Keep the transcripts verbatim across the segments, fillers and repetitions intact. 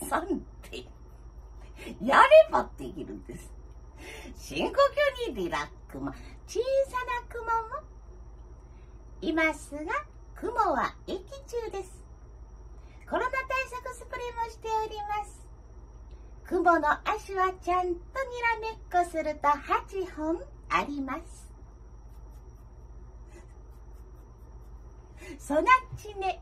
さんてん。やればできるんです。深呼吸にリラックマ、小さな雲も。今すが雲は駅中です。コロナ対策スプレーもしております。雲の足はちゃんとにらめっこするとはちほんあります。そなっちね。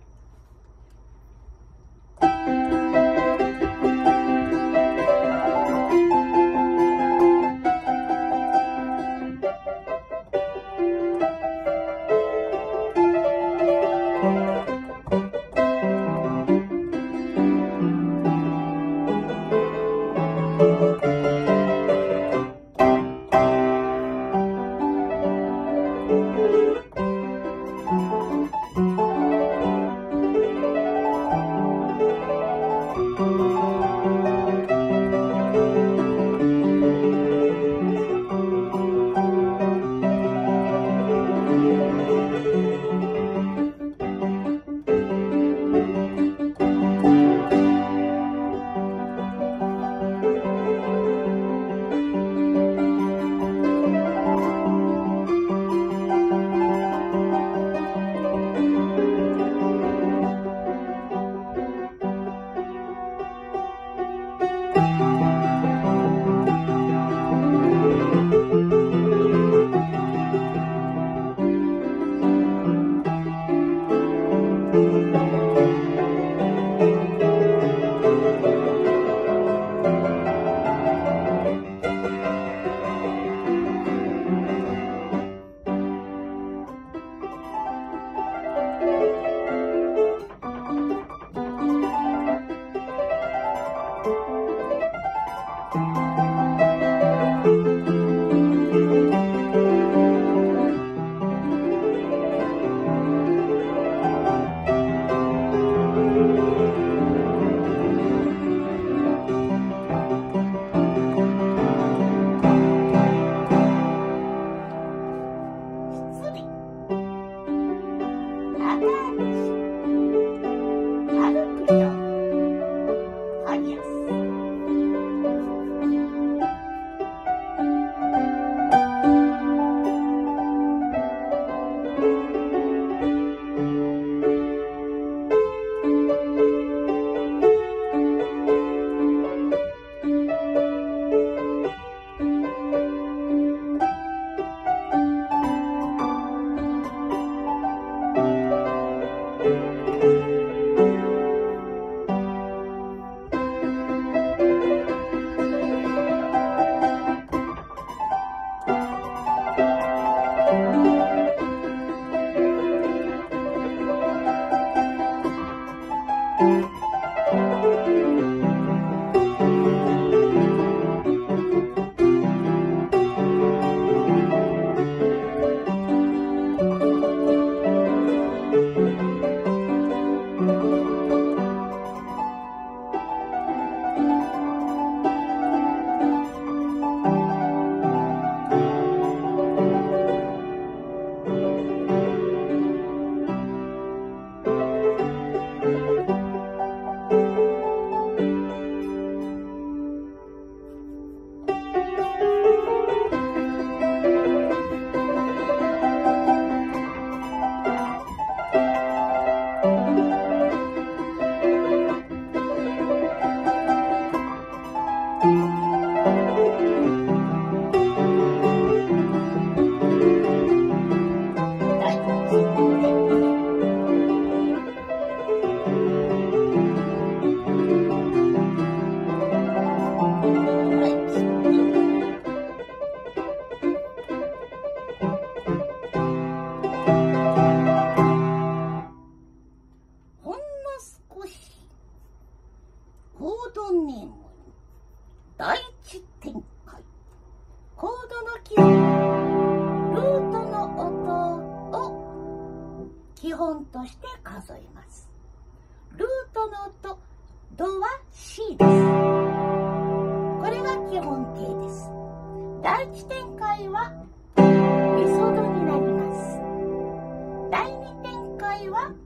第一展開。コードの基本、ルートの音を基本として数えます。ルートの音、ドは シー です。これが基本形です。第一展開はミソドになります。第二展開は